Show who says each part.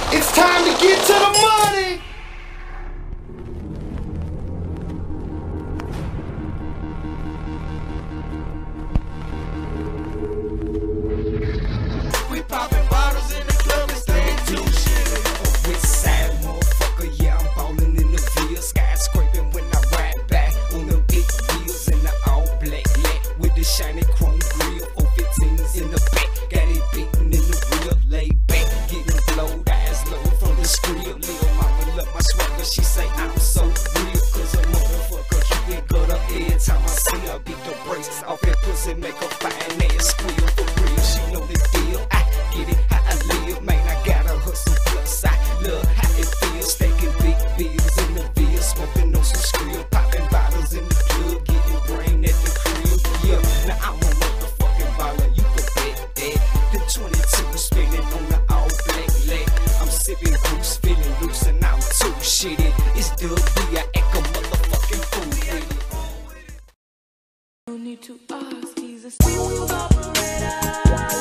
Speaker 1: It's time to get to the money.
Speaker 2: We popping bottles in the club and staying too shit. West side motherfucker, yeah, I'm ballin' in the field. Skyscraping when I ride back on them big wheels in the all black lat with the shiny chrome grill. 415s in the back, got it beating in the real. Laid back, getting blowed, eyes low from the script. Little mama love my swagger, she say I'm so real. Cause a motherfucker keep it good up every time I see her. Beat the brakes off that pussy, make her fine ass squeal for real. She know the deal, I get it how I live. Man, I gotta hustle plus I love how it feels. Stacking big bills in the bill, smoking on some skrill. Popping bottles in the club, getting brain at the crib. Yeah, now I'm a motherfucking baller, you can bet that. The 22 spinning on the all black leg. I'm sipping boost, feeling loose and I'm too shitty. It's the B, I act a motherfucking fool with it.
Speaker 3: No need to ask, he's a smooth operator.